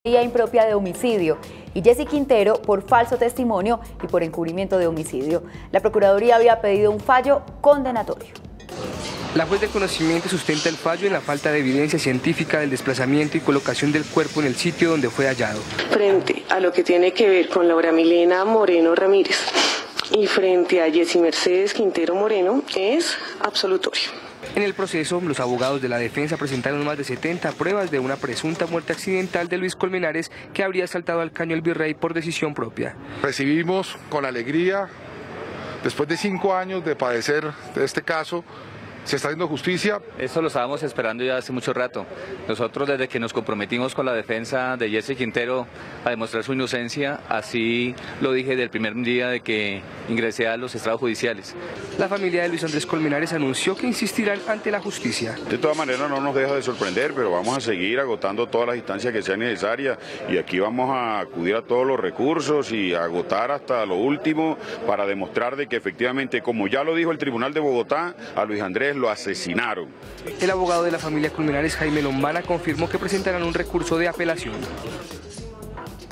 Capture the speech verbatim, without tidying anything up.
impropia de homicidio y Jessy Quintero por falso testimonio y por encubrimiento de homicidio. La Procuraduría había pedido un fallo condenatorio. La juez de conocimiento sustenta el fallo en la falta de evidencia científica del desplazamiento y colocación del cuerpo en el sitio donde fue hallado. Frente a lo que tiene que ver con Laura Milena Moreno Ramírez y frente a Jessy Mercedes Quintero Moreno es absolutorio. En el proceso, los abogados de la defensa presentaron más de setenta pruebas de una presunta muerte accidental de Luis Colmenares que habría saltado al caño El Virrey por decisión propia. Recibimos con alegría, después de cinco años de padecer de este caso, se está haciendo justicia. Esto lo estábamos esperando ya hace mucho rato. Nosotros desde que nos comprometimos con la defensa de Jessy Quintero a demostrar su inocencia, así lo dije del primer día de que ingresé a los estrados judiciales. La familia de Luis Andrés Colmenares anunció que insistirán ante la justicia. De todas maneras no nos deja de sorprender, pero vamos a seguir agotando todas las instancias que sean necesarias y aquí vamos a acudir a todos los recursos y a agotar hasta lo último para demostrar de que efectivamente, como ya lo dijo el Tribunal de Bogotá, a Luis Andrés lo asesinaron. El abogado de la familia Colmenares, Jaime Lombana, confirmó que presentarán un recurso de apelación.